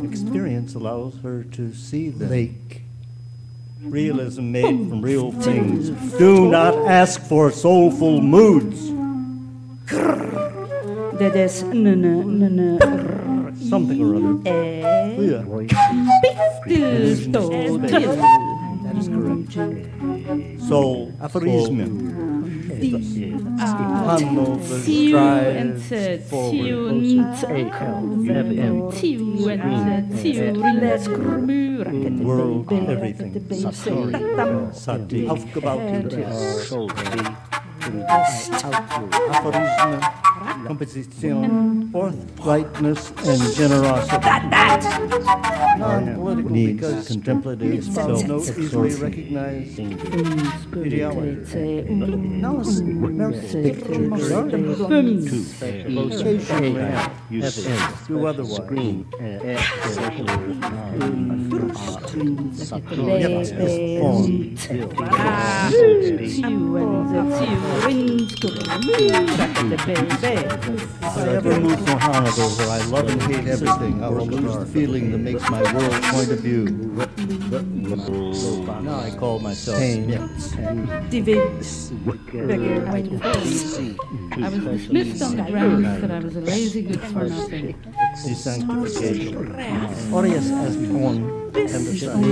experience allows her to see them. Lake. Realism made from real things. Do not ask for soulful moods. Something or other. That is correct. Soul, aphorisme. Hanover strives forward. World, everything. Sati, aufgebaut. Aphorisme, composition, forthrightness, and generosity. Non-political because contemplative, no easily recognized ideology. Vocation do otherwise. If I ever move to Hanover, where I love and hate everything, I will lose the feeling that makes my world point of view. Now I call myself pain. I was dismissed on the grounds that I was a lazy good for nothing. Desanctification. Aureus as born and the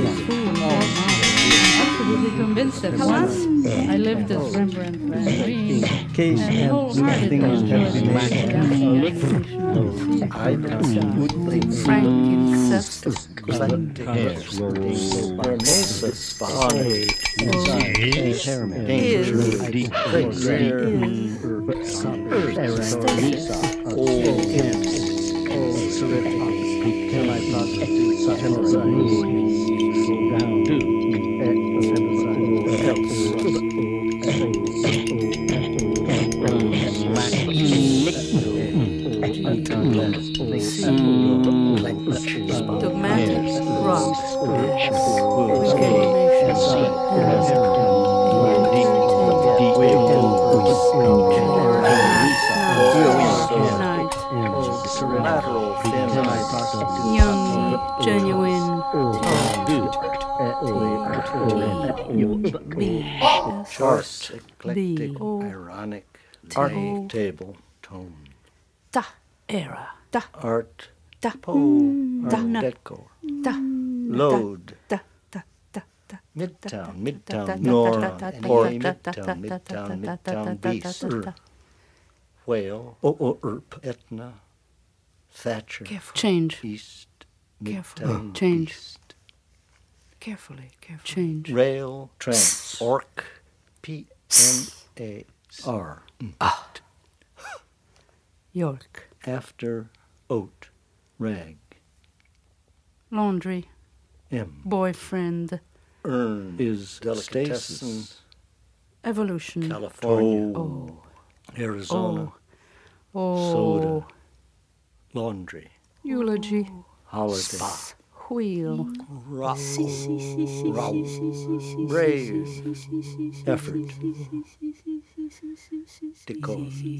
Absolutely convinced that once I lived as Rembrandt Van Rijn case and and wholeheartedly things have enjoyed been dogmatic rocks, young, genuine, short, eclectic, ironic, art, table, tone, era, art, art deco, load, midtown, norm, midtown, beast, whale, Etna, Thatcher, change, east, midtown, change, carefully, change, rail, trans, orc, PNAR, York, after, oat, rag, laundry, boyfriend, urn is delicatessen, evolution, California, Arizona, soda, laundry, eulogy, holiday, wheel, brave, effort, decor,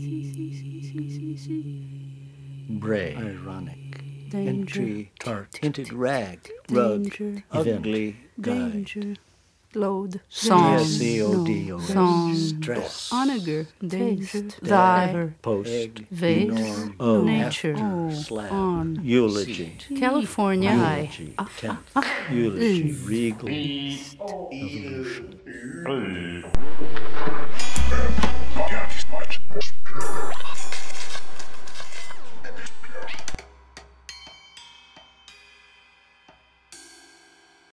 bray, ironic, entry, tart, tinted rag, rug, ugly, guide, load, song, song, stress, onager, taste, diver, post, vase, nature, on, eulogy, California high, eulogy, regal, evolution.